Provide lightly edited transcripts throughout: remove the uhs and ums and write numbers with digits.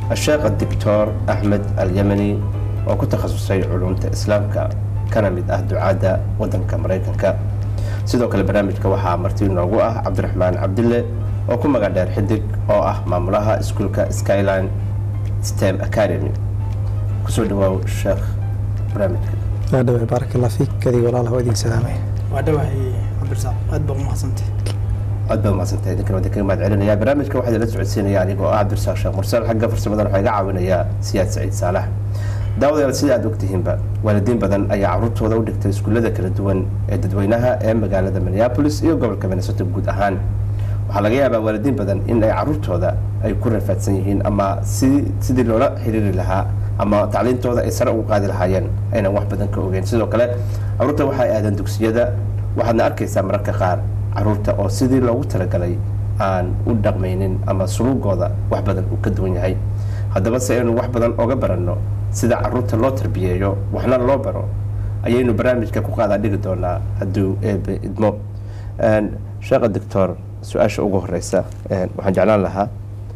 الشيخ الدكتور أحمد اليمني وكتخصصي علوم إسلامك كان من دعاة ودنك مريكنك sidoo kale barnaamijka waxaa martii noogu ah Cabdiraxmaan Cabdille oo ku magac dheer xidig oo ah maamulaha iskuulka Skyline STEM Academy kusoo dhawaad sheekh barnaamijka dhawaad barakallahu fiik kadi walaalaha wadin salaamay wadawaahi Cabdirasaaq aad baa mahadsantahay idinka wadinka maad celinaya barnaamijka waxaa la socodsiinaya anigoo ah Cabdirasaaq Sheekh Mursal xagga farsamada waxa iga caawinaya Siyaad Saciid Saalax dawladda sida aad ogtihiinba waalidiin badan ayaa carruurtooda u dhigtay iskuulada kala duwan ee dadweynaha ee magaalada Minneapolis iyo gobolka Minnesota guud ahaan waxaa laga yaabaa waalidiin badan in ay carruurtooda ay ku rafaadsan yihiin ama sidii loola xiriiri lahaa ama tacliintooda ay sare ugu qaadi lahaayeen aynan wax badan ka ogeyn sidoo kale carruurta waxay aadaan dugsiyada waxaadna arkaysaa mararka qaar carruurta oo sidii loogu talagalay aan u dhaqmaynin ama sulugooda wax badan uu ka duwan yahay haddaba si aynu wax badan oga baranno sida carruurta loo tarbiyeeyo waxna loo baro ayaynu barnaamijka ku qaadaa dhigi doonaa hadduu eebe idmo sheekha doctor su-aasha ugu horeysa waxaan jeclaan lahaa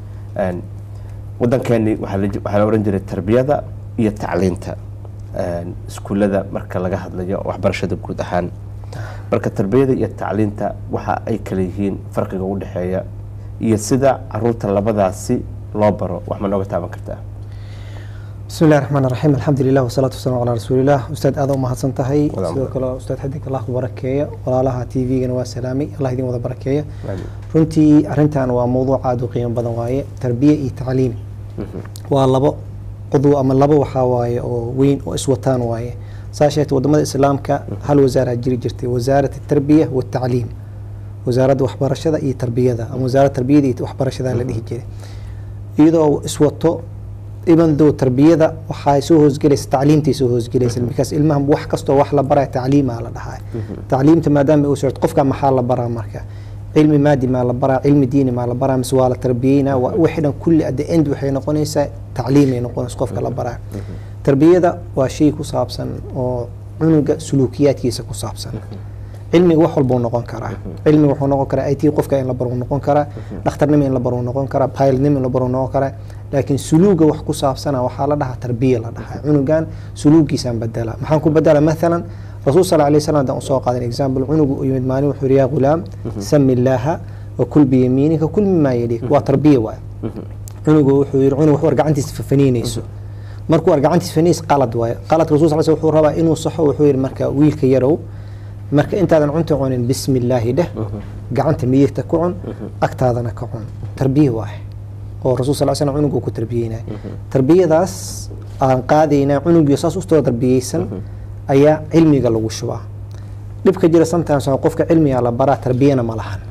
waddankeeni waxaa la oran jiray tarbiyada iyo tacliinta iskuullada marka laga hadlayo waxbarashada guud ahaan marka tarbiyada iyo tacliinta waxa ay kala yihiin farqiga u dhexeeya iyo sida carruurta labadaasi loo baro wax ma nooga taaban kartaa بسم الله الرحمن الرحيم الحمد لله والصلاة والسلام على رسول الله أستاذ آدم محسن تهي أستاذ حدك الله بركية ولا لها تي في جنوا سلامي الله يديم وذا بركية رنتي أرنتان وموضوع عاد وقيم بدنواية تربية تعليم والله قضوا أما الله وحواي وين وإسوتان واي ساشيت ودمد الإسلام كهل وزارة جرتي وزارة التربية والتعليم وزارة وحبر الشذا إيه تربية ذا أو وزارة التربية دي وحبر الشذا اللي هي إذا إسوتو إبن دو تربية وحاي سوهز جلس تعليمتي سوهز جلس المكاس المهم بوح كستو وحلا برا تعليم على ده هاي تعليم ما دام بيوسرت قفك محل برا مركا علم مادي ما برا علم ديني ما برا مسوال تربينا وحنا كل قد اند وحين نقونيسا تعليمي نقونس قفك برا تربية ده وشيء كصابسن وعنق سلوكيات كيسا كصابسن علمي وحول بون نقون كرا علمي وحول نقون كرا ايتي قفك ان لبرون نقون كرا دختر نمي ان لبرون نقون كرا بايل نمي لبرون نقون كرا لكن سلوكه wax ku saabsan waxa la dhahaa tarbiya la dhahaa cunugan suluugiisan badala maxaan ku badala مثلا رسول صلى الله عليه وسلم da soo qaadan example cunugu u yimid maalin wuxuu riyaa gulaam sami ilaaha wa kul bi yaminika kul mimma yalik wa tarbiya waa cunugu wuxuu yiri cunug wax gacantiisa fafaniinayso markuu gacantiisa faniis qalad waa qalad rasuul sallallahu alayhi wuxuu rabaa inuu saxo wuxuu yiri marka wiilka yarow marka intaadan cunto cunin bismillah dah gacanta miyirta ku cun agtaadana ka cun tarbiya waa oo rasuul sallallahu alayhi wasallam cunugu ku tarbiyeenay tarbiyadaas aan qaadayna cunugu saas u soo tarbiyeysan ayaa cilmiga lagu shubaa dibka jira sometimes qofka cilmiga la baraa tarbiyana ma lahan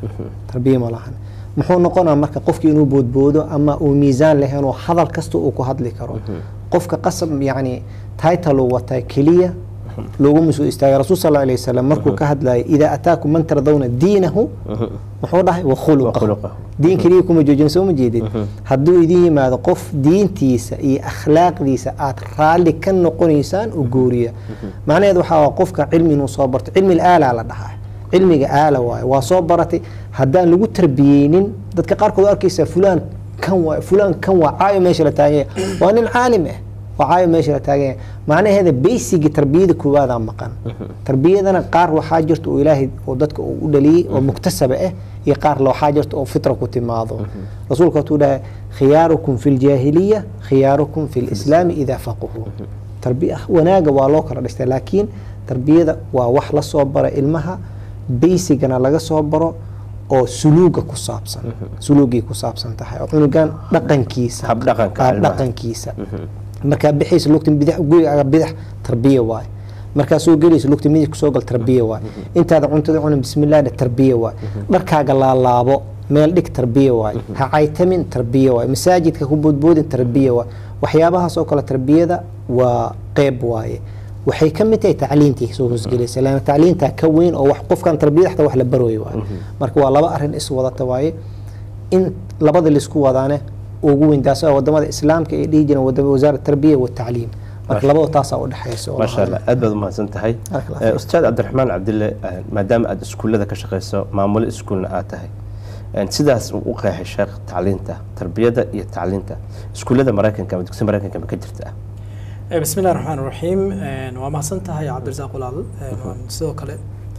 muxuu noqonaa marka qofka inuu boodboodo ama uu miisaan lahayn oo hadal kasta uu ku hadli karo qofka qasab yani title wata kaliya loogu musu istaaga rasuul sallallahu alayhi wasallam markuu ka hadlay ida ataakum man tardawna diinahu wuxuu dhahay wa khuluquhu diin kaliya kuma joojin soo ma jeedin hadduu idin yimaado qof diintiisa iyo akhlaaqdiisa aad raali ka noqonaysaan u gooriya macnaheedu waxaa qofka cilmi inuu soo barto cilmi aala la dhahaa cilmiga aala waa soo baratay haddaan lagu tarbiyeynin dadka qaarkood arkaysa fulaan kan waa caayo meesha la taagay waa nin caalim ah وعاي ماشي لتاجين معناه هذا بيسيج تربية كوبادا مقام تربيتنا قار وحاجرت وإلهي ودتك ودلي ومكتسبة يقار لو حاجرت أو فترة كنت ماضو رسولك تقول خياركم في الجاهلية خياركم في الإسلام إذا فقهوا تربية وناجا والوكر لكن تربية ووحلا صبرة علمها بيسيجنا لجا صبرة أو سلوكك كصابسن سلوكي كصابسن تحيا وإنه كان دقن كيسة دقن كيسة marka bixis lugta bidix guriga bidix tarbiya waay marka soo galiis lugta midig soo gal tarbiya waay intaada cuntada cunay bismillaah tarbiya waay markaaga la laabo meel dhig tarbiya waay ha aytamin tarbiya waay masaajidka ku boodboodin tarbiya waay waxyaabaha soo kala tarbiyada waa qayb waay waxay ka mid tahay tacliintii soo hosgelaysa lana tacliinta ka weyn oo wax qofkan tarbiyada wax la barooyo waay marka waa laba arin is wadata waay in labada la isku wadaane ugu weyn daasa wadamada islaamka ee dhijina wadamada wasaaradda tarbiyada iyo tacliim marka labada taas oo dhaxayso ma sha Allah aad baad u mahadsantahay ustaad Cabdiraxmaan Cabdille maadaama aad iskuulada ka shaqeyso maamul iskuulna aad tahay sidaas uu u qeexay sheekh tacliinta tarbiyada iyo tacliinta iskuullada maraykanka ama dugsiga maraykanka ma ka jirta بسم الله الرحمن الرحيم وما سنتها يا عبد الرزاق ولال sidoo kale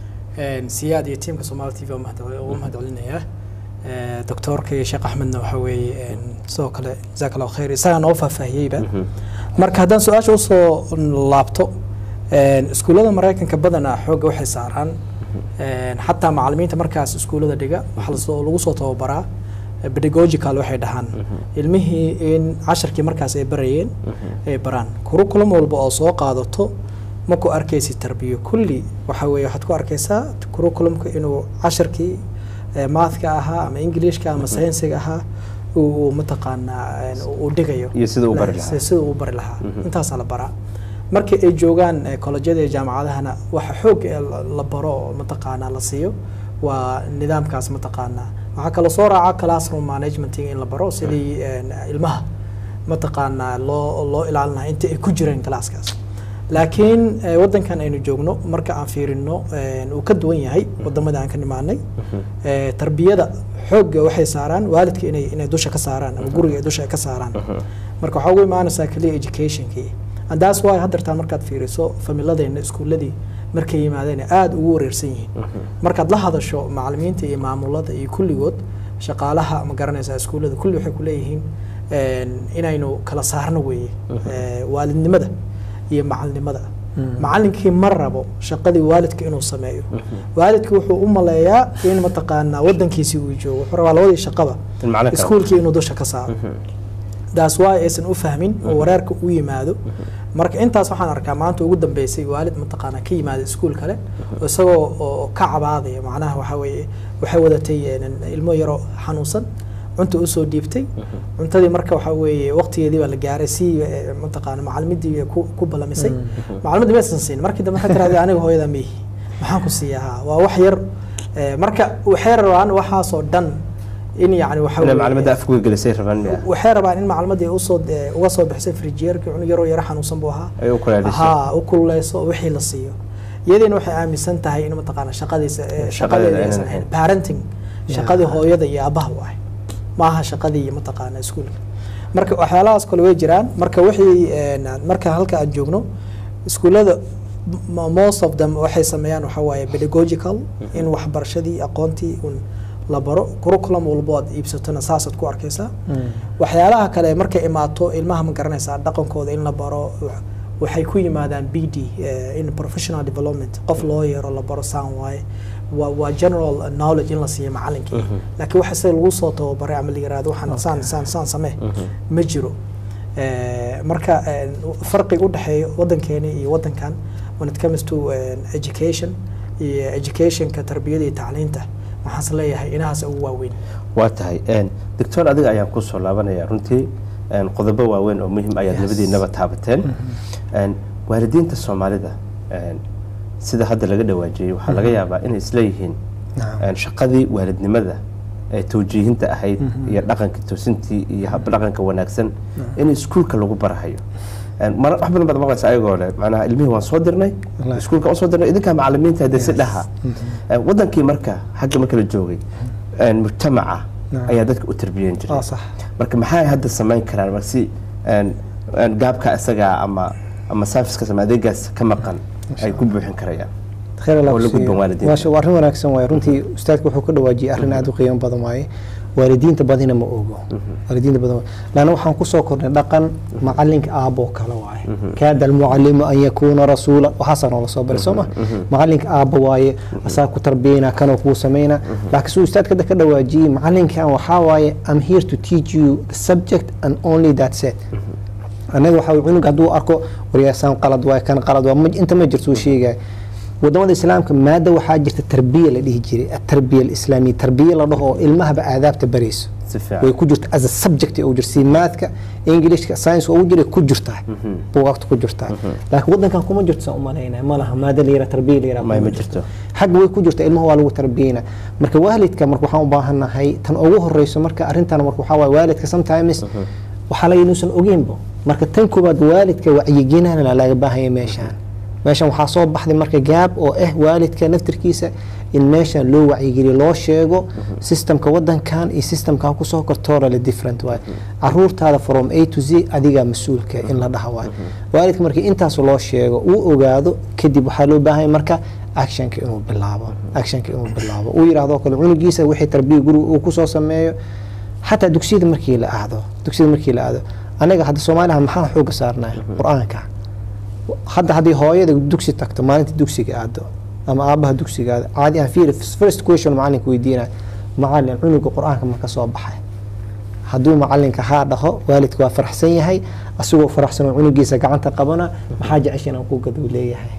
siyaad iyo teamka Soomaali TV oo mahadcelinaya doctorka Sheekh Axmedna waxa weeye sidoo kale jazakallahu khayr isaga noo faahfaahiyayba marka haddaan su'aasha u soo laabto iskuullada maraykanka badanaa xooga waxay saaraan xataa macallimiinta markaas iskuullada dhiga waxa lagu soo tababaraa pedagogical waxay dhahaan ilmihii in casharkii markaas ay barayeen ay baraan curriculum walba oo soo qaadato ma ku arkaysi tarbiyo kulli waxa weeye waxaad ku arkaysaa curriculumka inuu casharkii mathka ahaa ama englishka ama science-ga ahaa uu mataqaanaa uu dhigayo iyo sida uu bari lahaa intaas la baraa markii ay joogaan kollejyada iyo jaamacadahana waxa xoog la baro mataqaanaa la siiyo waa nidaamkaas mataqaanaa waxa kala soo raaca classroom management in la baro sidii ilmaha mataqaanaa loo ilaalinayo inta ay ku jireen classkaas laakiin wadankan aynu joogno marka aan fiirino uu ka duwan yahay wadamada aan ka nimaanay tarbiyada xoogga waxay saaraan waalidka inay dusha ka saaraan ama guriga ay dusha ka saaraan marka waxa ugu imaanaysaa kaliya educationkii and that's why hadda markaad fiiriso familadeena iskuuladii markay yimaadeen aad ugu wareersan yihiin markaad la hadasho macallimiinta iyo maamulada iyo kulligood shaqaalaha ma garanaysaa iskuulada kulli waxay ku leeyihiin inaynu kala saarno weeye waalidnimada iyo macallinimada macallinkii ma rabo shaqadii waalidka inuu sameeyo waalidku wuxuu u maleeyaa in mataqaanaa wadankiisii uu joogo wuxuu rabaa labadii shaqaba iskuulkii inuu dusha ka saaro that's why aysan u fahmin oo wareerka u yimaado marka intaas waxaan arkaa maanta ugu dambeysay waalid mataqaanaa ka yimaada iskuul kale isagoo oo ka cabaadaya macnaha waxa weeye waxay wadatay ilmo yaro xanuunsan cunta u soo dhiibtay cuntadii marka waxa weeye waqtigeedii baa la gaaray si mataqaanaa macallimidii ku balamisay macallimidii ma san siin markii dambe waxay tiraahday aniga hooyada mihi maxaan ku siiyaa waa wax yar marka waxay rabaan waxaasoo dhan in yani waxa weeye macallimada afku gelisay rabaan waxay rabaan in macallimadii uga soo bixisay frijiyeerka cunug yaro xanuunsan buu ahaa u kululeyso wixii la siiyo iyadina waxay aaminsan tahay in mataqaanaa shaqadeeda aysan ahayn parenting shaqadii hooyada iyo aabaha u ahay maaha shaqadii mataqaanaa iskuulka marka waxyaalahaas kale way jiraan marka wixii marka halka aan joogno iskuulada most of them waxay sameeyaan waxa waaye pedagogical in waxbarashadii aqoontii la baro curriculum walba aad iibsatona saasaad ku arkaysaa waxyaalaha kale markay imaato ilmaha ma garanaysaa dhaqankooda in la baro waxay ku yimaadaan BD in professional development qof loo yeero la baro saan waaye waa general knowledge in la siiyo macallinkii laakiin waxa sida lagu soo tababaray ama la yiraahdo waxaan saan samee ma jiro marka farqi u dhaxeeyo wadankeena iyo wadankan when it comes to educationka tarbiyada iyo tacliinta waxaan leeyahay inahaas ugu waaweyn waa tahay doctor adiga ayaan ku soo laabanaya runtii qodobo waaweyn oo muhiim ayaad labadiinaba taabateen waalidiinta Soomaalida sida hadda laga dhawaajiyay waxa laga yaabaa inay isleeyihiin shaqadii waalidnimada ee tawjiihinta ahayd iyo dhaqanka toosintii iyo hab dhaqanka wanaagsan in iskuulka lagu barahayo mar wax badan baad maqlaysaa ayagoo leh macnaha ilmihii waan soo dirnay iskuulka waan soo dirnay idinka macallimiinta hadda si dhaha wadankii marka xagga marka la joogay mujtamaca ayaa dadka u tarbiyeyn jiray marka maxay hadda samayn karaan marka si gaabka isaga ama service-ka ama adeegaas ka maqan ay ku buuxin karayaan خير الله ما شاء الله رمنا كسم ويرنتي أستاذك وحكي له واجي أهلنا عدو قيام بدم معي والدين تبادينا ما أوجو والدين تبادين لأنه وحنا قصة كنا لقن معلمك أبو كلاواي كاد المعلم أن يكون رسولا وحسن الله صبر سما معلمك أبو واي أساك تربينا كانوا كوسمينا لكن سو أستاذ كده كده واجي معلم كان وحاواي I'm here to teach you the subject and only that's it أنا وحاول عنق عدو أركو ورياسان قلد واي كان قلد واي أنت ما جرتوا شيء ودوما الإسلام كمادة وحاجة التربية اللي هي التربية الإسلامية التربية اللي هو المها بآداب تبريس ويكوجرت as a subject أو جرسي ماثك إنجليش كساينس أو جري كوجرتها بوقت كوجرتها لكن وضعنا كان كم جرت سأمنا هنا ما لها مادة ليرة تربية ليرة ما يمجرته حق ويكوجرت المها والو تربينا مرك والد كمرك وحاول باهنا هاي تنقوه الرئيس مرك أرنتنا مرك وحاول والد كسم تايمس وحلا ينوسن أجيبه مرك تنكو بعد والد كوعيجينا لا باهي ماشان meeshan waxaa soo baxday marka gaab oo waalidka naftirkiisa in meeshan loo wacyigeliyo loo sheego systemka wadankan iyo systemkan kusoo kortoorale different waay caruurtaada from A to Z adiga mas-uulka in la dhaha waay waalidka markii intaas loo sheego uu ogaado kadib waxaa loo baahan marka actionka inuu bilaabo uu yiraahdo kale cunugiisa wixii tarbiya guriga uu kusoo sameeyo حتى دكسيد مركي لا anaga hadda Soomaaliya maxaan xoog saarnaa Quraanka hadda hooyada dugsi tagto maalintii dugsiga aado ama aabaha dugsiga caadi ah first question macallinka weydiina macallin cunuga Quraanka marka soo baxay haduu macallinka ha dhaho waalidku waa faraxsan yahay asagoo faraxsan cunugiisa gacanta qabana maxaa jeceshan ku gadu leeyahay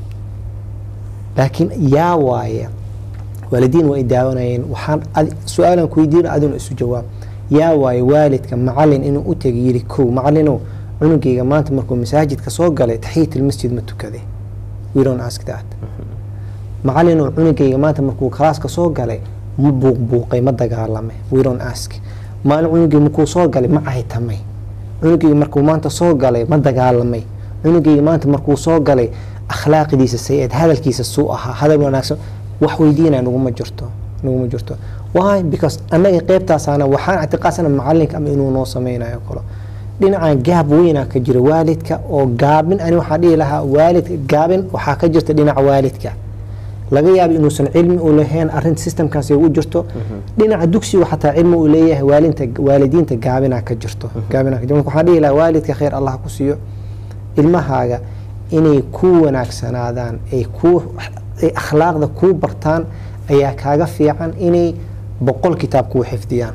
laakiin yaa waaye waalidiin way daawanayeen waxaan su'aalan ku weydiin aduna isu jawaab yaa waaye waalidka macallin inuu u tagiiri koo macallino cunugayga maanta markuu masaajidka soo galay tahiyatul masjid ma tukaday we don't ask that macallino cunugayga maanta markuu klaaska soo galay ma buuqay ma dagaalamay we don't ask maalin cunugayga markuu soo galay ma aytamay cunugayga markuu maanta soo galay ma dagaalamay cunugayga maanta markuu soo galay akhlaaqdiisa sayid hadalkiisa soo ahaa hadal wanaagsan wax weydiinaa naguma jirto why because anaga qaybtaasana waxaan ictiqaadsana macallinka ama inuu noo sameeyo kale dhinaca gaab weyn ka jira waalidka oo gaabin ani waxa dhihi lahaa waalidka gaabin waxa ka jirta dhinaca waalidka laga yaabo inuu san cilmi u lahayn arrin systemkaas ay u jirto dhinaca dugsiga xataa cilmi u leeyahay waalidiinta gaabina ka jirto waxa dhihi lahaa waalidka khayr Allah ku siiyo ilmahaaga inay ku wanaagsanaadaan ay akhlaaqda ku bartaan ayaa kaaga fiican inay boqol kitaab ku xifdiyaan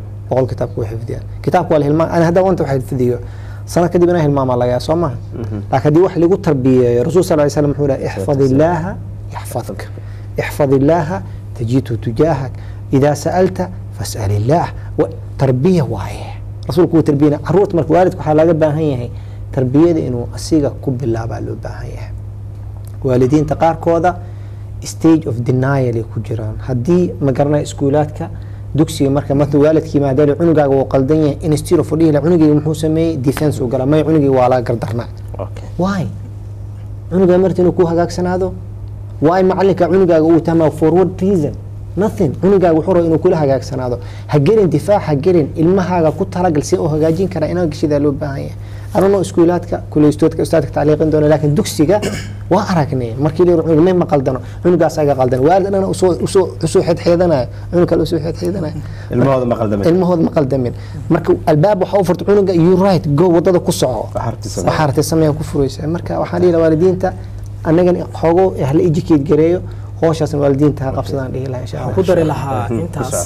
kitaabku waa hilmaan ana hadda wanta waxa xifdiyo sana kadib inaa hilmaama laga soo ma laakiin wax lagu tarbiyeeyo rasuul sallallahu alayhi wasallam wuxuu leeyahay ihfadillaha yahfazuk ihfadillaha tajidu tujahak idha sa'alta fas'alillah wa tarbiya waaye rasuulku tarbiyana caruurta marka waalidku waxa laga baahan yahay tarbiyada inuu asiga ku bilaabo loo baahan yahay waalidiinta qaarkooda stage of denial ku jiraan hadii ma garanay iskuulaadka dugsiga marka madad waalidkii maadaama cunugaaga uu qaldan yahay instead of fadhiila cunugii muxuu sameeyay defense u gala may cunugii waa la gardarnaa why cunuga martii inuu ku hagaagsanaado why macallinka cunugaaga uu tama for what reason nothing cunugaaga wuxuu inuu kula hagaagsanaado ha gelin difaac ha gelin ilmahaaga ku talagal si uu hagaajin kara inaa gashida loo baahan yahay arno iskuulaadka kuleestoodka ustaadka tacliiqin doona laakiin dugsiga waa aragnay markii la cunug ma qaldano cunugaas aga qaldan waalidana usoo xidxeedana cunug kale usoo xidxeedana ilmahooda ma qaldamin marka albaab waxa u furto cunuga you right go wadada ku soco waxaartay sameeyo ku furaysa marka waxaan dhihi waalidiinta annagan xogo ahla educate gareeyo hooshaasan waalidiinta qabsadaan dhihi lahaa insha Allah ku dari lahaa intaas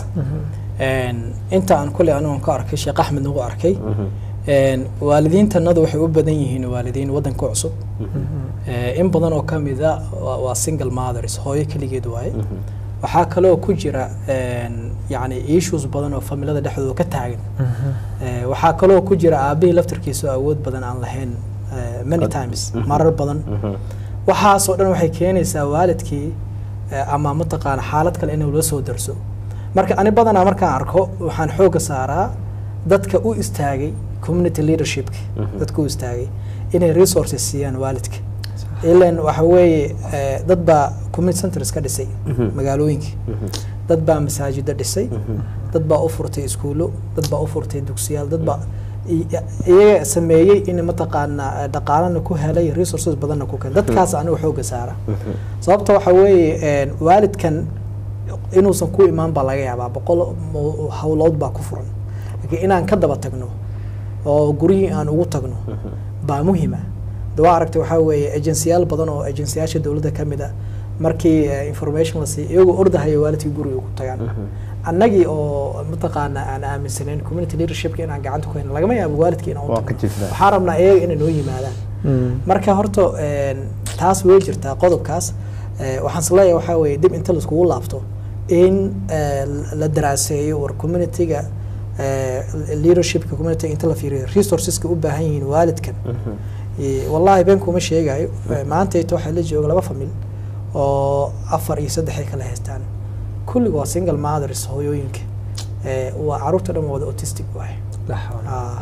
inta aan kulli anigu ka arkay Sheekh Axmed nagu arkay waalidiintanadu waxay u badan yihiin waalidiin wadanka cusub in badan oo kamida waa single mothers hooyo kaligeed waaye waxa kale oo ku jira yani issues badan oo familada dhexdooda ka taagan waxa kale oo ku jira aabaha laftirkiisa awood badan aan lahayn many times marar badan waxa soo dhan waxay keenaysaa waalidkii ama mataqaan xaalad kale inuu la soo darso marka ani badanaa markaan arko waxaan xoog saaraa dadka u istaagay community leadership dadku istaagay inay resources siiyaan waalidka ilaan waxa weeye dad baa community centers ka dhisay magaalooyinka dad baa masaajida dhisay dad baa u furtay iskuulo dad baa u furtay dugsiyaal dad baa iyaga sameeyay in mataqaana dhaqaalana ku helay resources badanna ku keen dadkaas anigu xoog saara sababta waxa weeye waalidkan inuusan ku imaan baa laga yaabaa boqol hawlood baa ku furan inaan ka daba tagno oo guriyii aan ugu tagno baa muhiim ah dawaa aragtay waxa weeye agencyal badan oo agencyasha dawladda kamid ah markii information la siiyo iyagu ordahay waalidkii guriga ugu tagaan annagii oo mataqaana aan aaminsanayn community leadership in aan gacanta ku hayno lagama yaabo waalidkii inaan waxaan rabnaa iyaga inay noo yimaadaan marka horta taas way jirtaa qodobkaas waxaan isleeyahay waxa weeye dib inta la iskugu laabto in la daraaseeyo war communityga leadership community inta la fiiriyo resourceska u baahan yihiin waalidkan wallahi been kuma sheegayo maanta ay waxa la jooga laba famil oo 4 iyo 3 ay kala haystaan kulligood waa single mothers hooyooyinka waa caruurta dhan wada autistic waay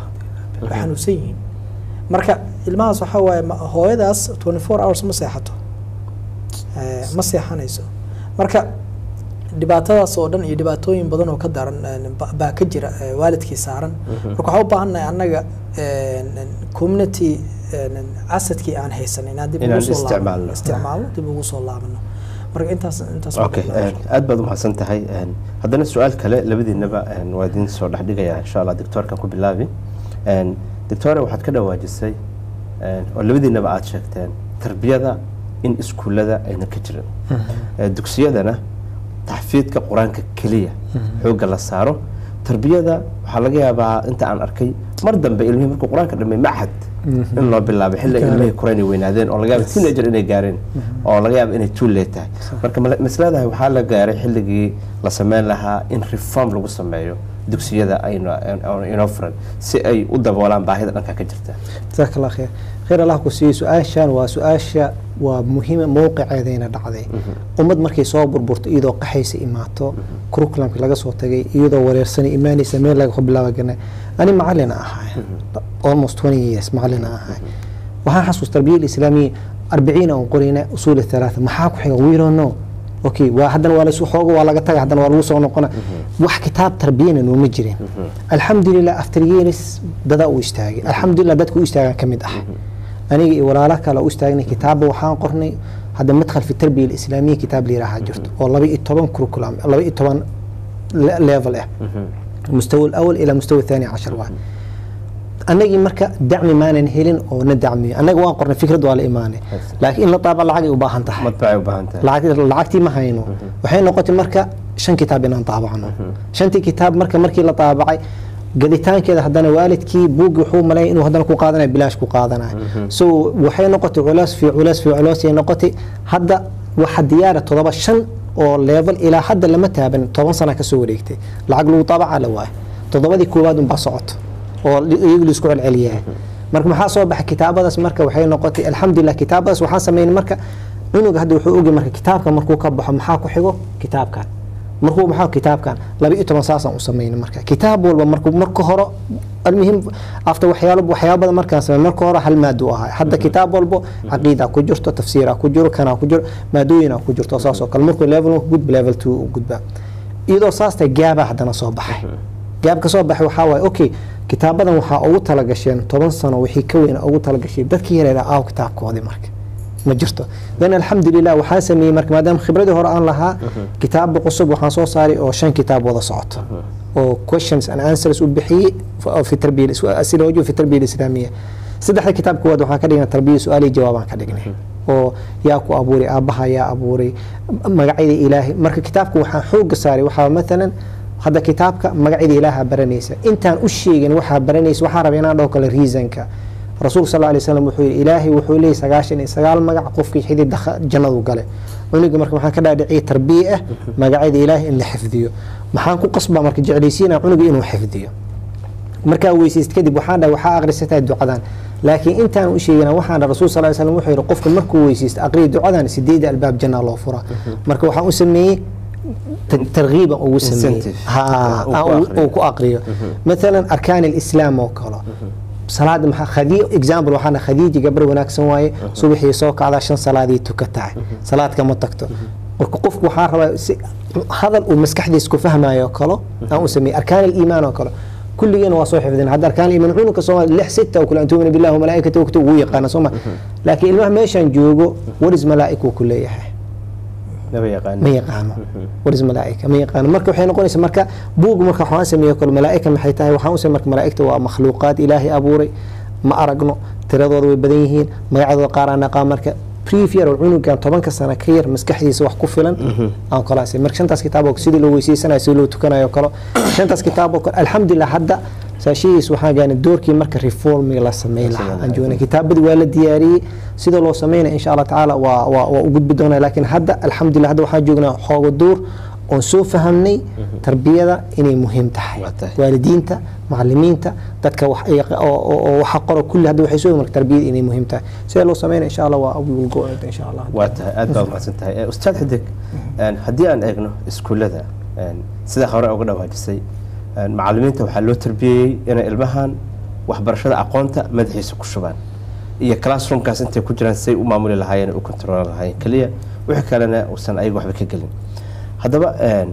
waxaan u sayin marka ilmahaas waxa waaye hooyadaas 24 hours ma seexato ma seexanayso marka dhibaatadaas oo dhan iyo dhibaatooyin badan oo ka daran baa ka jira waalidkii saaran marka waxaan u baahannahay annaga community asadkii aan haysanin dib ugu soo isticmaalno dib ugu soo laabano marka intaas okay aad baad u mahadsan tahay haddana su'aal kale labadiinaba waa idin soo dhexdhigayaa insha Allah doctorkan ku bilaabi doctor waxaad ka dhawaajisay oo labadiinaba aad sheegteen tarbiyada in iskuulada ayna ka jirin dugsiyadana taxfiidka quraanka kaliya xooga la saaro tarbiyada waxa laga yaabaa inta aan arkay mar dambe ilmuhu markuu quraanka dhamay macad in loo bilaabo xilli ilmuhu quraani weynaadeen oo laga yaabo teenager inay gaareen oo laga yaabo inay too late tahay marka masladahay waxa la gaaray xilligii la sameyn lahaa in reform lagu sameeyo dugsiyada ayna furan si ay u daboolaan baahida dhanka ka jirta jazakallahu khayr Allah ku siiyo su'aashan waa su'aasha waa muhiim mowqiceedayna dhacday ummad markay soo burburto iyadoo qaxaysa imaato curriculumka laga soo tagay iyadoo wareersan iimaanaysa meel laga bilaabay ani macallin ahay almost 20 years macallin ahay waxaan xasuus tarbiyada islaamiga 40 oo qorina usul الثلاثه maxaa ku xiga wiirano okay waa hadan waa la soo xoogo waa laga tagay hadan waa lagu soo noqona wax kitaab tarbiyana noo ma jirin alxamdulillah after years dada u istaagay alxamdulillah dadku u istaagan kamid ah aniga iyo walaalaha kale u istaagnay kitaab waxaan qornay hada madkhal fi tarbiya al-islaamiyya kitaab leeyahay jirto oo 12 curriculum 12 level ah المستوى الأول إلى المستوى الثاني عشر واحد أنا مركا دعمي ما ننهلن أو ندعمي أنا جوان قرن فكرة ولا إيماني لكن إن طابع العقد وباهن تحت مطبعي وباهن تحت العقد ما هينو وحين نقطة مركا شن كتابنا نطابعنا شنتي كتاب مركا لا طابعي قديتان كذا هدنا والد كي بوق وحوم ملاي إنه هدنا كو قادنا بلاش كو قادنا وحين نقطة علاس في علاس هي نقطة هذا واحد ديارة تضرب شن oo level ila hadda lama taaban 10 sano ka soo wareegtay lacag lagu tabaca la waay todobadii koowaad un ba socoto oo iyagu isku celceliyay marka maxaa soo baxay kitaabadaas marka waxay noqotay alxamdulillah kitaabadaas waxaan sameeyay marka cunuga hadda wuxuu ogaa marka kitaabka markuu ka baxo maxaa ku xigo kitaabkan markuu maxaa kitaabkan 12 saasan u sameeyay marka kitaab walba markuu hore المهم after waxyaabo markaan sameeyay marka hore hal maado ah hadda kitaab walba aqeeda ku jirto tafsiir ku jiro kana ku jiro maadooyin ku jirto saas oo kale markuu level 1 gud level 2 u gudba iyadoo saasta gaaba hadana soo baxay gaab ka soo baxay waxa way okay kitaabadan waxa ugu tala gasheen 10 sano wixii ka weyn ugu tala gashay dadkii yareeda aa kitaabkoodii marka ma jirto dan alxamdulillah waxaan sameeyay marka maadaama khibradii hore aan lahaa kitaab cusub waxaan soo saaray oo 5 kitaab wada socoto oo questions and answers u bixiyay في التربية أسئلة وجوه في التربية الإسلامية سدح الكتاب كواد وحنا كدينا تربية سؤالي جوابا كدينا أو ياكو أبوري أبها يا أبوري مقعد إلهي مرك كتابك وحنا حوق صاري وحا مثلا هذا كتابك مقعد إلهها برنيسة أنت أشيء وحا برنيس وحا ربينا لوك الريزنك رسول صلى الله عليه وسلم وحول إلهي وحول لي سقاشني سقال مقع قفك حيد دخل جنة وقاله ونيجي مرك محن كذا دعي تربية مقعد إلهي اللي حفظيه محن كو قصبة مرك جعليسينا ونيجي إنه حفظيه marka weysiist kadib waxaan akhrisataa ducadan laakiin intaan u sheegana waxaan rasuul sallallahu alayhi wasallam wuxuu yiri qofka markuu weysiist aqri ducadan 8 albaab janna loo fura marka waxaan u sameeyay targhiib oo sameeyay oo ku aqriyo مثلا arkaan al-islam oo kale salaad ma khadii example waxaan khadiiji gabar wanaagsan waaye subaxii soo kacda 5 salaadii tukatay salaadka ma tagto qofku waxa rabaa hadal uu maskaxdiisa ku fahmayo kale aan u sameeyay arkaan al-iimaan oo kale كلنا واصل حفظنا هذا كان يمنعونه كسوما لح 6 وكل أن تؤمن بالله وملائكته وكتبه ويقانا سوما لكن المهم ماشي نجوجو ورز ملائكة كلية ما يقانو ورز ملائكة ما يقانو مركب حين نقول اسم مركب بوق مركب حواسم يقول ملائكة من حيتها وحواسم مركب ملائكته ومخلوقات إلهي أبوري ما أرقنو ترضوا بديهين ما يعذوا قارنا قام مركب بريفير والعنق كان طبعا كسنة كير مسكحي سوح كفلا أو خلاص مرك شنتاس كتابك سيدي لو يسي سنة سيلو تكنا يقرأ شنتاس كتابك الحمد لله حدا ساشي سبحان يعني الدور كي مرك ريفورم يلا سمينا أنجونا كتاب الوالد دياري سيدي لو سمينا إن شاء الله تعالى ووجود بدونه لكن حدا الحمد لله حدا وحاجونا حوق الدور ونسو فهمني تربية إني مهم تحي والدينتا معلمينتا dadka waxa qoro kulli hada waxay soo marka tarbiyada inay muhiim tahay sida loo sameeyo insha Allah waa abu go in sha Allah waata aad baa mahadsantahay ustaad xidig hadii aan eegno iskuulada sida hore uga dhawaajisay macallimiinta waxa loo tarbiyay in ilmahan waxbarashada aqoonta madaxiisa ku shubaan iyo classroom kaas intay ku jiraan say u maamuli lahaayeen u control lahaayeen kaliya wixii kalena uusan ayaga waxba ka gelin haddaba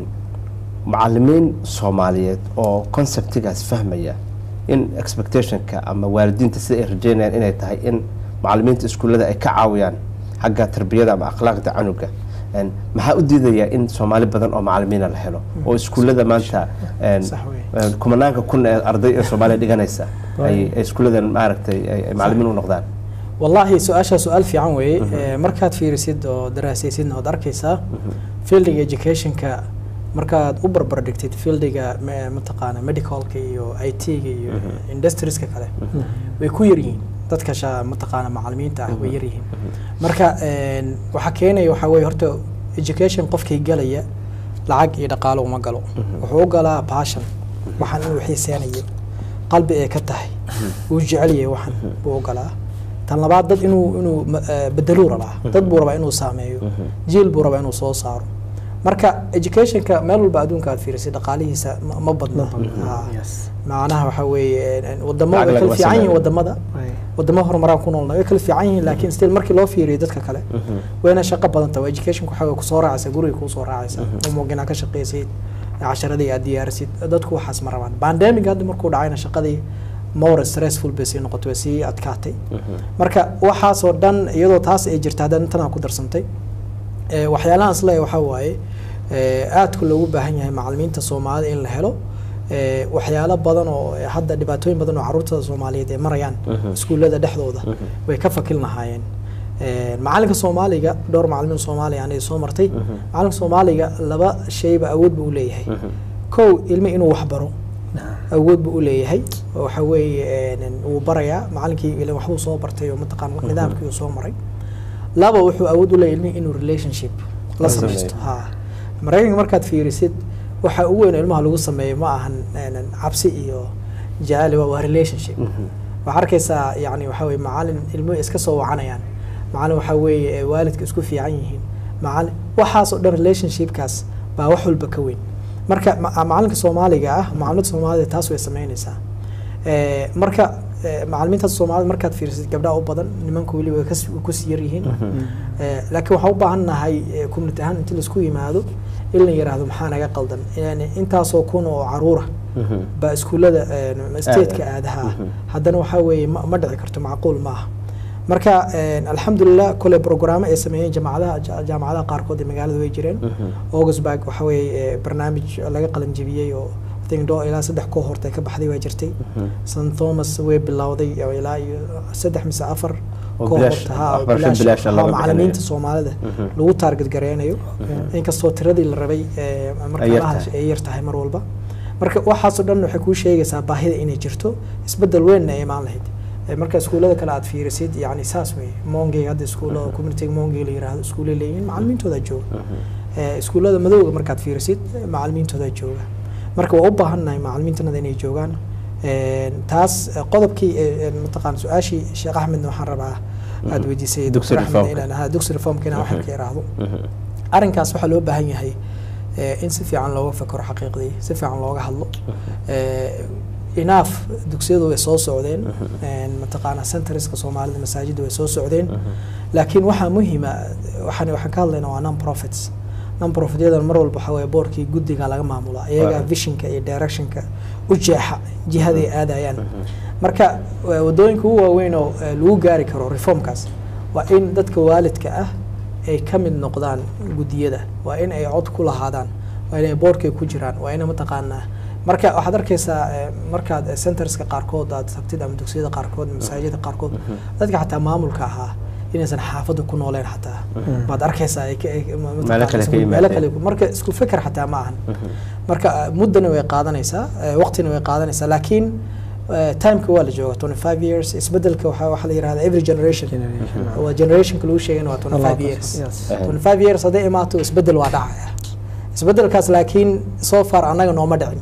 macallimiin Soomaaliyeed oo conceptigaas fahmaya in expectationka ama waalidiinta sida ay rajeynayaan inay tahay in macallimiinta iskuulada ay ka caawiyaan xagga tarbiyada ama akhlaaqda canuga maxaa u diidaya in Soomaali badan oo macallimiin la helo oo iskuulada maanta kumanaanka kun arday ee Soomaaliya dhiganaysa ay iskuuladan maaragtay ay macallimiin u noqdaan والله سؤال في عن وي مركات في رصيد دراسي سيدنا ودركيسا فيلدينج education كا مركات أوبر برودكتيد فيلدينج متقانا ميديكال كيو اي تي كيو اندستريز ككله ويكويرين تتكشى متقانا معلمين تاع ويريهم مركا وحكينا يوحوي هرتو education قف كي جالية لعق يدقالو وما قالو وحو قالا باشن وحن وحيسانية قلبي إيه كتاهي وجعليه وحن بو قالا tan labaad dad inuu bedeluura laha dad buu rabaa inuu saameeyo jiil buu rabaa inuu soo saaro marka educationka meel walba adduunka aad fiirisay dhaqaalihiisa ma badna macnaha waxa weeye wadamo way kala fiican yihiin wadamo horumaraan ku noolna way kala fiican yihiin laakiin still markii loo fiiriyo dadka kale wayna shaqo badan tahay educationku waxa ku soo raacaysa guriga ku soo raacaysa moogina ka shaqeysay casharadii aad diyaarsid dadku waxaas ma rabaan pandemic hadda markuu dhacayna shaqadii more stressful basi noqoto si adkaatay marka waxaas oo dhan iyadoo taas ay jirta hadan tan ku darsantay waxyaalaha asla waxa waaye aad ku loogu baahan yahay macallimiinta Soomaalida in la helo waxyaalo badan oo hadda dhibaatooyin badan oo carruurta Soomaaliyeed ay marayaan iskuulada dhexdooda way ka fakilnaayeen macallinka Soomaaliga dhowr macallimiin Soomaali aan soo martay macallinka Soomaaliga laba shayba awood buu leeyahay kow ilmo inuu wax baro awood buu leeyahay waxa weeye uu baraya macallinkii ilaa wax uu soo bartay oo mataqaan nidaamkii uu soo maray laba wuxuu awood u leeyahay inuu relationship la sameeyo maraykanka markaad fiirisid waxa ugu weyn ilmaha lagu sameeyo ma ahan cabsi iyo jacayl waa relationship waxa arkaysaa yani waxa weeye macallin ilmo iska soo wacanayaan macallin waxa weeye waalidka isku fiican yihiin macallin waxaas oo dhan relationshipkaas baa wax walba ka weyn marka macallinka Soomaaliga ah macallimada Soomaalida taas way sameynaysaa marka macallimiinta Soomaalida markaad fiirisid gabdhaha u badan nimanku wali way ku siyar yihiin laakiin waxa u baahanahay community ahaan inta la isku yimaado in la yiraahdo maxaa naga qaldan yani intaas oo kun oo caruur ba iskuulada state-ka aadaha haddana waxa weeye ma dhici karto macquul ma aha marka alxamdulillah kule programme ay sameeyeen jaamacadaha qaarkood ee magaalada way jireen Augsburg waxa weeye barnaamij laga qalin jabiyay oo tingdo ilaa 3 koox hortay ka baxday waa jirtay St Thomas way bilowday ilaa 3 mise 4 koox macallimiinta Soomaalida lagu target gareynayo inkastoo tiradii la rabay marka ay yartahay mar walba marka waxaas oo dhan waxay ku sheegaysaa baahida inay jirto isbedel weyn ay imaan lahayd marka iskuulada kale aad fiirisid yani saas way Monge hadda iskuulada community Monge la yiraahdo iskuulada leeyihiin macallimiintooda jooga iskuulada madowga markaad fiirisid macallimiintooda jooga marka waa u baahannahay macallimiintana inay joogaan taas qodobkii mataqaan su'aashii Sheekh Axmed waxaan rabaa aad weydiisay Dr. Axmed inaan dugsi reformkina waxa ka yiraahdo arrinkaas waxa loo baahan yahay in si fiican looga fakaro xaqiiqdii si fiican looga hadlo enough dugsiyadu way soo socdeen mataqaana centerska Soomaalida masaajidda way soo socdeen laakiin waxa muhiim ah waxaan ka hadlaynaa waa non profit mar walba waxa way boorkii guddiga laga maamula iyaga visionka iyo directionka u jeexa jihada ay aadayaan marka wadooyinka ugu waaweyn oo lagu gaari karo reformkaas waa in dadka waalidka ah ay ka mid noqdaan guddiyada waa in ay cod ku lahaadaan waa in ay boorkay ku jiraan waa in mataqaana marka waxaad arkaysaa markaad centerska qaarkood aad tagtid ama dugsiyada qaarkood masaajidda qaarkood dadka xataa maamulka ahaa inaysan xaafadda ku nooleen xataa baad arkaysaa marka isku fikir xataa ma ahan marka muddana way qaadanaysaa waqtina way qaadanaysaa laakiin timeka waa la jooga 25 years isbedelka waxa la yiraahdaa every generation waa generationka lagu sheegay waa 25 years 25 years haday imaato isbedel waa dhacaya isbedelkaas laakiin so far anaga nooma dhicin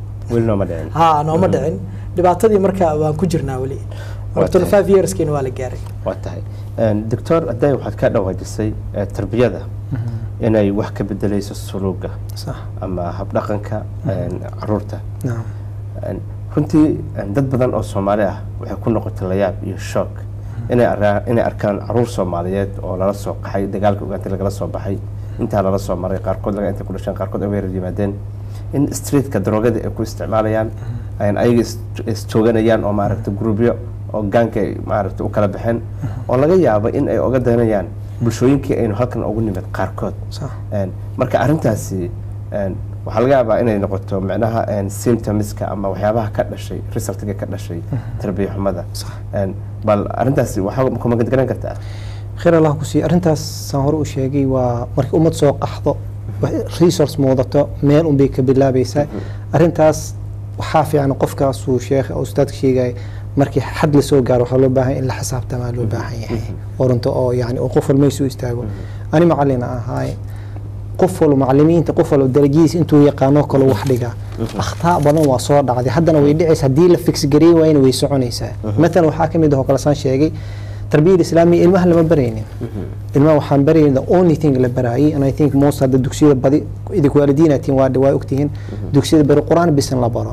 nooma dhicin dhibaatadii marka waan ku jirnaa wali 25 years kiina waa la gaaray waa tahay doctor aday waxaad ka dhawaajisay tarbiyada inay wax ka bedelayso suluuga ama hab dhaqanka caruurta runtii dad badan oo Soomaali ah waxay ku noqotay layaab iyo shock inay arkaan caruur Soomaaliyeed oo lala soo qaxay dagaalka Uganda lagala soo baxay inta lala soo maray qaarkood laga inta ku dhashan qaarkood ay weerar yimaadeen in streetka droogada ay ku isticmaalayaan ayaga istooganayaan oo maaragtay groupyo oo gaanka maaragtay u kala baxeen oo laga yaabo in ay uga danayaan bulshooyinkii aynu halkan ugu nimid qaarkood marka arrintaasi waxaa laga yaabaa inay noqoto macnaha symptomska ama waxyaabaha ka dhashay resultga ka dhashay tarbiya xumada bal arrintaasi waxa kuma garan kartaa khayr Allah ku sii arrintaas saan hore u sheegay waa markii ummad soo qaxdo resource moodato meel un bay ka bilaabaysaa arrintaas waxaa fiican qofkaas uu sheekh oo ustaadka sheegay markii xad la soo gaaro waxa loo baahan in la xisaabtama loo baahan yahay oronto oo yani oo qof walba soo istaago ani macallin ahay qof walba macallimiinta qof walba darajiis intuu yaqaano kala wax dhiga akhtaa badan waa soo dhacday haddana way dhicaysaa hadii la fix gareey waa in way soconaysaa mesela waxa kamid ah kala san sheegay tarbiyada islaamiga ilmaha lama baraynin ilmaha waxaan barayn the only thing la baraayay and I think most of the dugsiyada badi idinku waalidiinaatiin waa ogtihiin dugsiyada bari quraan bisan la baro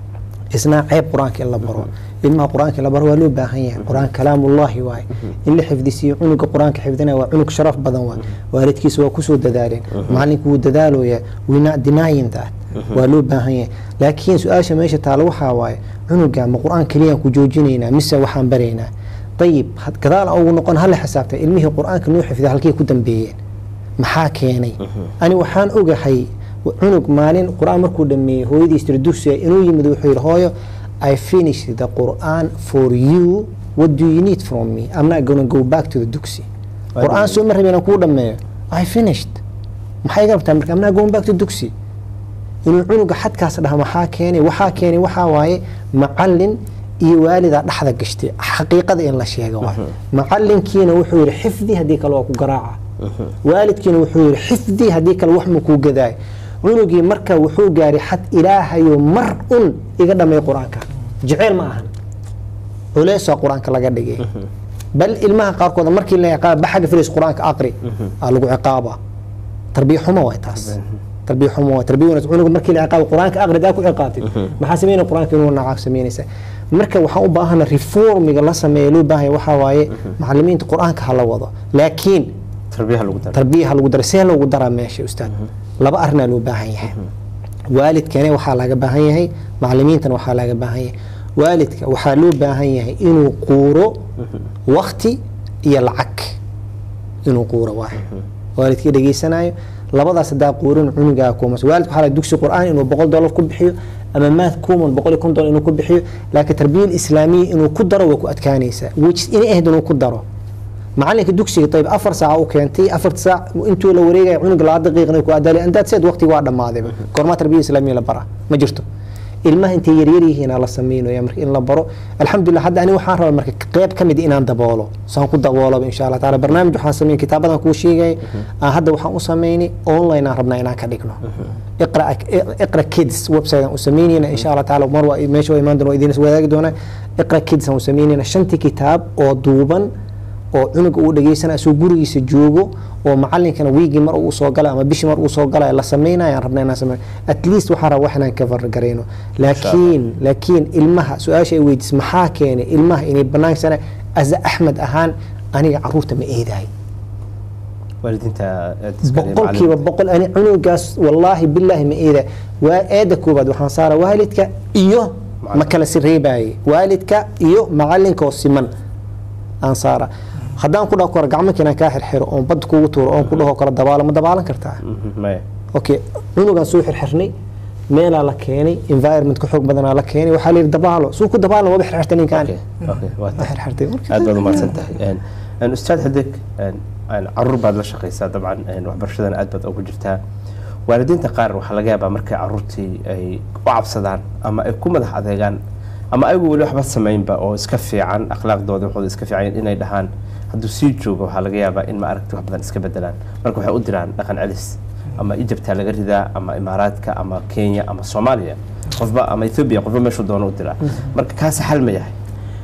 isna qayb quraanka la baro ilmaha quraanka la baro waa loo baahan yahay quraan kalaamullaahi waay in la xifdisiyo cunuga quraanka xifdina waa cunug sharaf badan waa waalidkiisa waa ku soo dadaaleen macallinku wuu dadaalooya we not denying that waa loo baahan yahay laakiin su'aasha meesha taalo waxa waaye cunuga ma quraan kaliya ku joojinaynaa mise waxaan baraynaa طيب كذا أو نقول هل حسابته علمه القرآن كنوح في ذلك كتب بين محاكيني أنا وحان أوجا حي عنق مالين القرآن مركو دمي هو يدي يستردوس إنه يمدو حير هاي I finished the Quran for you what do you need from me I'm not gonna go back to the duxi القرآن سو مرة بينا كو دمي I finished محايقة بتعمل I'm not going back to the duxi إنه عنق حد كاسدها محاكيني وحاواي معلن iyo waalida dhaxda gashtay xaqiiqada in la sheego macallinkiina wuxuu yiri xifdi hadii kale waa ku garaaca waalidkiina wuxuu yiri xifdi hadii kale wax ma ku gaday cunugii marka wuxuu gaari xad ilaahayo mar un iga dhamay quraanka jiceel ma ahan culaysa quraanka laga dhigay bal ilmaha qaarkood markii la yaqaan baxaga filis quraanka aqri lagu ciqaaba tarbiya xumo way taas tarbiya xumo tarbiya cunug markii la yaqaan quraanka aqri daa ku ciqaabtay maxaa sameeyay quraanka inuu nacaab sameeynaysa marka waxaan u baahana reformiga la sameeyo loo baahay waxa waaye macallimiinta quraanka hala wado laakiin tarbiyaha lagu daro see lagu dara meesha ustaad laba arrin loo baahan yahay waalidkana waxa laga baahan yahay macallimiintana waxa laga baahan yahay waalidka waxa loo baahan yahay inuu quuro waqti iyo lacag inuu quuro waalidka dhageysanayo labadaas hadaa quurin cunuga kuma waalidku waxa dugsi quraan inuu $100 ku bixiyo ama maad kuuman $150 inuu ku bixiyo laakiin tarbiyada islaamiga inuu ku daro waa ku adkaanaysa which in ahad inuu ku daro macallinka dugsiga tayib 4 saac oo keentay 4 saac intuu la wareegay cunuga 2 daqiiqo ku adaalay andaad saad waqti waa dhamaaday korma tarbiyada islaamiga la bara ma jirto ilmaha inta yar yihiin la sameeyay markii in la baro alxamdulillah hadda ani waxaan rabaa marka qayb kamid inaan daboolo saan ku daboolo insha Allah taala barnaamij waxaan sameeyay kitaabadan ku sheegay hadda waxaan u sameeyay online aan rabnaa inaan ka dhigno اقرا kids website aan u sameeyay insha Allah taala mar waa meesha imaan doona idin wadaagi doona اقرا kids aan u sameeyay shantii kitaab oo duuban oo cunuga uu dhageysana soo gurigiisa joogo oo macallinkana wiigi mar uu soo galay ama bishi mar uu soo galay la sameeyay aan rabnaa inaan sameeyo at least waxa raba waxaan ka fargareyno laakiin ilmaha su'aasha ay weydiis maxaa keenay ilmaha inay banaansana as Ahmed ahaan aniga caruurta ma eedahay والدينتا boqolkiiba boqol ani cunugaas wallahi billahi ma eeda waa eeda koobaad waxaan saara waalidka iyo ma kala sireebay waalidka iyo macallinka oo siman aan saara haddaan ku dhaho gacmankina ka xirxiro oo bad kugu tuuro oo ku dhaho kala dabaalo ma dabaalan kartaa okay cunugan soo xirxirnay meel la keenay environment ku xoog badan la keenay waxa la dabaalo soo ku dabaalo wada xirxirtan ninkan okay waa xirxirtay aad baad u maadsantahay aan ustaad hadik carruur baad la shaqaysaa dabcan waxbarashadan aad baad ugu jirtaa waalidiinta qaar waxa laga yaabaa markay carruurtii ay u cabsadaan ama ay ku madax adeegaan ama ayagu wali waxba sameynba oo iska fiican akhlaaqdooda waxooda iska fiican inay dhahaan hadduu sii joogo waxaa laga yaabaa in ma aragti wax badan iska bedelaan marka waxay u diraan dhaqan celis ama Egypt laga ridaa ama Imaaraadka ama Kenya ama Soomaaliya qofba ama Ethiopia qofba meeshu doono u diraa marka kaas xal ma yahay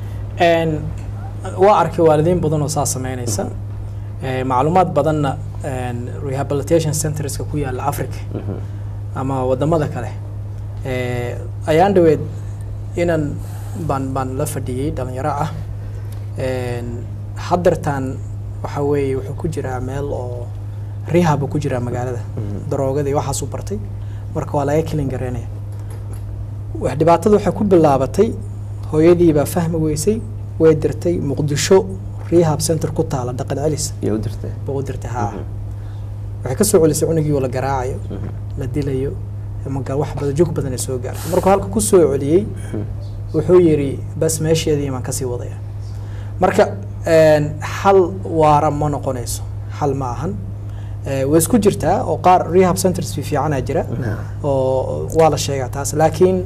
waa arkay waalidiin badan oo saas sameynaysa macluumaad badanna rehabilitation centers ku yaala Afrika ama wadamada kale ayaan dhaweed inaan baan la fadhiyay dhalinyaro ah haddartan waxa weeye wuxuu ku jiraa meel oo rehab ku jiraa magaalada daroogada iyo waxaas u bartay marka waa laga kilin gareynaya wax dhibaatada waxay ku bilaabatay hooyadii baa fahmi weysay way dirtay Muqdisho rehab center ku taala dhaqan celis iyo u dirtay ha waxay ka soo celisay cunugii oo la garaacayo la dilayo marka wax badan joog badan ay soo gaartay marka halka ku soo celiyay wuxuu yiri bas meesheedii ma ka sii wadaya marka xal waara ma noqonayso xal ma ahan way isku jirtaa oo qaar rehab centers fiican jira oo waa la sheegaa taas laakiin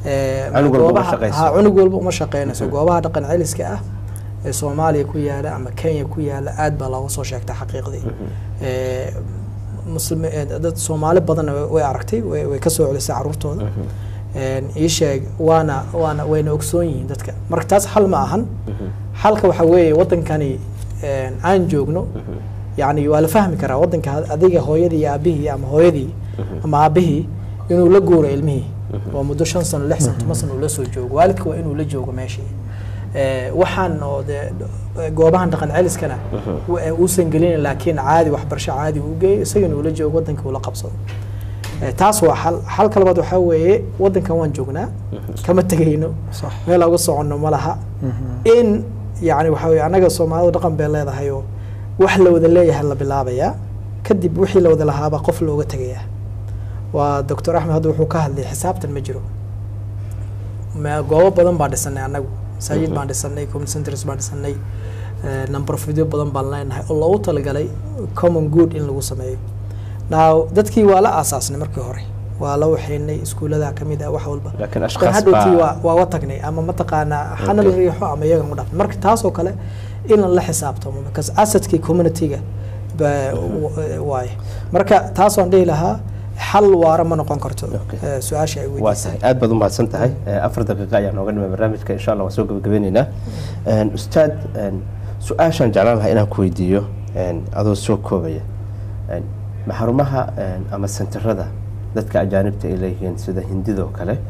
cunug walba uma shaqeynayso goobaha dhaqan celiska ah ee Soomaaliya ku yaala ama Kenya ku yaala aad baa looga soo sheegtaa xaqiiqdii dad Soomaali badan way aragtay way ka soo celisay caruurtooda ii sheeg wayna ogsoon yihiin dadka marka taas xal ma ahan xalka waxa weeye wadankani aan joogno yani waa la fahmi karaa wadanka adiga hooyadii iyo aabihii ama hooyadii ama aabihii inuu la guuro ilmihii oo muddo 5 sano 6 sano 10 sano la soo joogo waalidka waa inuu la joogo meeshii waxaan oo goobahan dhaqan celiskana uusan gelin laakiin caadi waxbarasho caadi uu geeyo isagana uu la joogo wadanka uu la qabsado taas waa xalka labaad waxa weeye wadankan waan joognaa kama tagayno meel uga soconno malaha in yani waxa weeye anaga Soomaalidu dhaqan bay leedahay oo wax la wada leeyahay la bilaabaya kadib wixii la wada lahaaba qof looga tagaya waa Dr. Axmed hadda wuxuu ka hadlay xisaabtan ma jiro ma goobo badan baa dhisanay anagu saajid baan dhisanay community centers baan dhisanay number of video badan baan leenahay oo loogu talagalay common good in lagu sameeyo now dadkii waa la aasaasnay markii hore waa la waxaynay iskuulada kamid ah wax walba laakiin ashqaas waa watagnay ama ma taqaana xanal riixo ama iyaga ma dhaf marka taas oo kale in la xisaabtamo because assetkii community-ga waay marka taas aan dhihi lahaa xal waara ma noqon karto su'aasha ay weydiisay aad baad u mahadsan tahay 4 daqiiqo ayaan nooga dhimay barnaamijka insha Allah waan soo gabagabeynayna ustaad su'aashan jeclaan lahaa inaan ku weydiiyo adoo soo koobaya maxarumaha ama centerada dadka ajaanibta ay leeyihiin sida hindida oo kale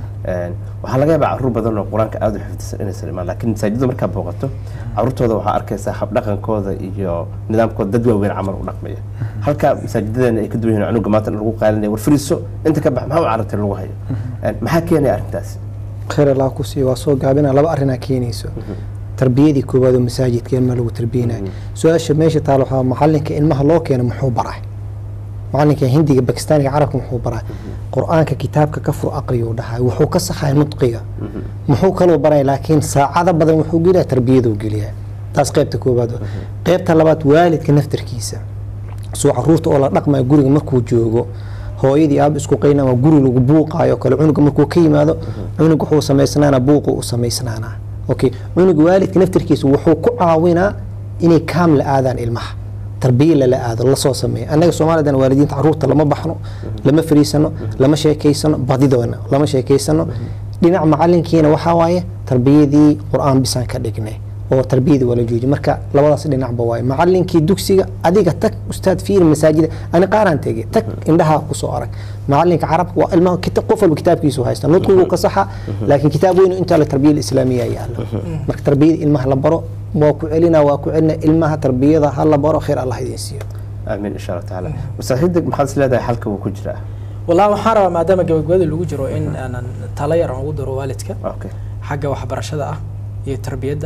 waxaa laga yaabaa caruur badan oo quraanka aad u xifdisan inay salimaan laakiin masaajidda markaa booqato caruurtooda waxaa arkaysaa hab dhaqankooda iyo nidaamkooda dad waaweyn camal u dhaqmaya halka masaajidadana ay ka duwan yihiin cunuga maanta lagu qaalinaya war fariiso inta ka bax maxaa carabta lagu hayo maxaa keenaya arrintaas khayr Allah ku siiyo waa soo gaabina laba arrin keenayso tarbiyadii koobaad oo masaajidka ma lagu tarbiyanayo su'aasha meesha taal waxa macallinka ilmaha loo keenay muxuu baray macallinka hindiga bakistaaniga carabka muxuu baray quraanka kitaabka ka fur aqriyo dhahay wuxuu ka saxay nutqiga muxuu kala baray laakiin saacada badan wuxuu geliyaa tarbiyadu geliyaa taas qaybta koobaad qaybta labaad waalidka naftirkiisa soo caruurta oo la dhaqmay guriga markuu joogo hooyadii aab isku qeynaa guri lagu buuqaayo kale cunuga markuu ka yimaado cunuga wuxuu sameysnaana buuq uu sameysnaana okay cunuga waalidka naftirkiisa wuxuu ku caawinaa inay kaamil aadaan ilmaha tarbiya la aado la soo sameeyo anaga Soomaalidan waalidiinta caruurta lama baxno lama fariisano lama sheekeysano badidoona lama sheekeysano dhinac macallinkiina waxa waaye tarbiyadii quraan bisan ka dhignay oo tarbiyada wala jooji marka labadaas dhinacba waaye macallinkii dugsiga adiga tag ustaad fiir masaajida ana qaaran tagay tag indhaha ku soo arag macallinka carabka waa ilmaha kitaab qof walba kitaabkiisu haysta nutqigu ka saxa laakiin kitaab weyn inta la tarbiyada islaamiga yaalo marka tarbiyada ilmaha la baro waa ku celina ilmaha tarbiyada hal la baro khayr Allah idin siiyo aamin insha Allah taala wasaxidك maxaad isleedahay halka uu ku jiraa والله waxaan rabaa maadaama gabagabada lagu jiro in aan talo yar ugu daro waalidka xagga waxbarashada ah iyo tarbiyada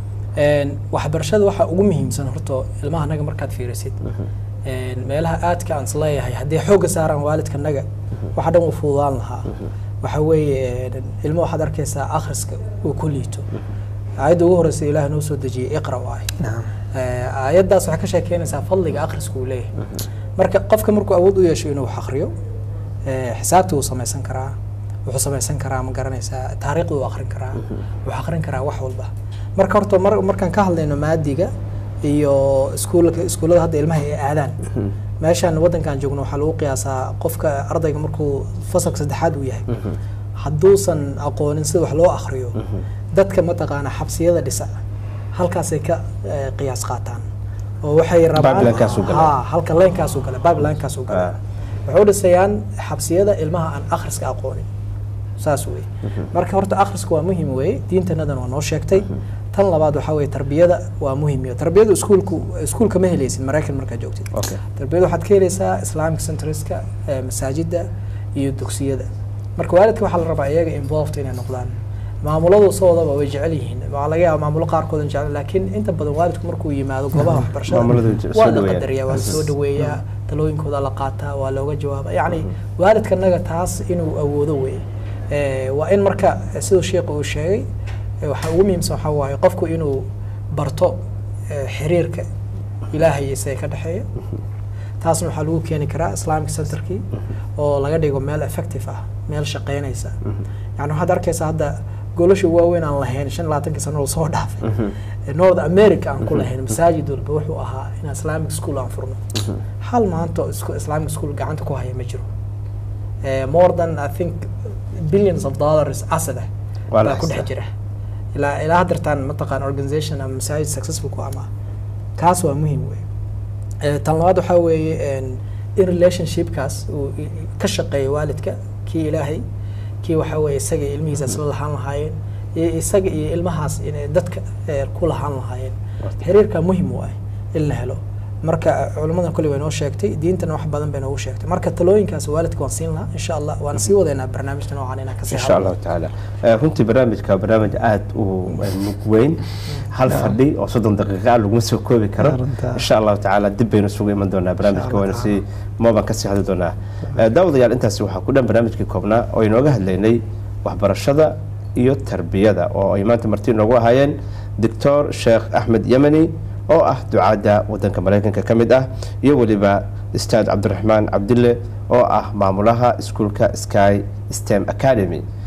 waxbarashada waxa ugu muhiimsan horto ilmaha anaga markaad fiirisid meelaha aadka aan isleeyahay hadii xoog saaran waalidka naga waxa dhan u fududaan lahaa waxa weeye ilmo waxaad arkaysaa akhriska uu ku liito aayadda ugu horeysa Ilaahay noo soo dejiyay iqra waay aayaddaas waxa ka sheekeynaysaa fadliga akhrisku uu leeyahay marka qofka markuu awood u yeesho inuu wax akhriyo xisaabta uu samaysan karaa wuxuu samaysan karaa ma garanaysaa taariikhda uu akhrin karaa wuxuu akhrin karaa wax walba marka horta markaan ka hadlayno maadiga iyo iskuulada hadda ilmaha ay aadaan meeshan wadankan joogno waxa lagu qiyaasaa qofka ardayga markuu fasalka saddexaad uu yahay hadduusan aqoonin sida wax loo akhriyo dadka ma taqaana xabsiyada dhisa halkaasay ka qiyaas qaataan oo waxay rabaan halka leenkaas uu gala pipeline-kaas uu gala wuxuu dhisayaan xabsiyada ilmaha aan akhriska aqoonin saas weey marka horta akhrisku waa muhiim weey diintanadan waa noo sheegtay tan labaad waxaa weeye tarbiyada waa muhiim iyo tarbiyada iskuulka ma helaysid maraykan markaad joogtid tarbiyada waxaad ka helaysaa islamic centriska masaajida iyo dugsiyada marka waalidka waxaa la rabaa iyaga involved inay noqdaan maamuladu soodaba way jecel yihiin waa laga yaabaa maamulo qaarkood jecel laakiin inta badan waalidku markuu yimaado goobaha waxbarashada waa la qadariyaa waa soo dhaweeyaa talooyinkooda la qaataa waa looga jawaaba yacni waalidkanaga taas inuu awoodo weeye waa in marka siduu sheekhu uu sheegay waxa ugu muhiimsan waxa waaye qofku inuu barto xiriirka ilaahay isaga ka dhaxeeya taasna waxaa lagu keeni karaa islamic centerkii oo laga dhigo meel effective ah meel shaqeynaysa yani waxaad arkaysaa hadda goolasha waaweyn aan lahayn 25 sano soo dhaafay North America aan ku lahayn masaajid walba wuxuu ahaa in Islamic school aan furno hal maanta Islamic school gacanta ku haya ma jiro more than I think billions of dollars asada wala ku dhex jira ilaa hadartan mataqaan organization ama masaajid successful ku ama kaas waa muhiim weey tan labaad waxa weeye in relationship kaas ka shaqeeyo waalidka kii ilaahay kii waxa weeye isaga ilmihiisa isla lahaan lahaayeen isaga iyo ilmahaas inay dadka ku lahaan lahaayeen xiriirka muhiim u ah in la helo marka culimada kulli way noo sheegtay diintana wax badan bay noogu sheegtay marka talooyinkaas waalidka waan siin lahaa insha Allah waan sii wadeynaa barnaamijkan oo aan inaan ka sii insha Allah taala runtii barnaamij aad u weyn hal fadhi oo 30 daqiiqo lagu soo koobi karo insha Allah taala dib baynu sugu iman doonaa barnaamijka waan si mooba ka sii hadli doonaa daawadayaal intaas waxa ku dhan barnaamijkii koobnaa oo inooga hadlaynay waxbarashada iyo tarbiyada oo ay maanta martii noogu ahaayeen Dr. Sheikh Ahmed Yamani oo ah ducaada wadanka Mareykanka kamid ah iyo waliba Ustaad Cabdiraxmaan Cabdille oo ah maamulaha iskuulka Sky STEM Academy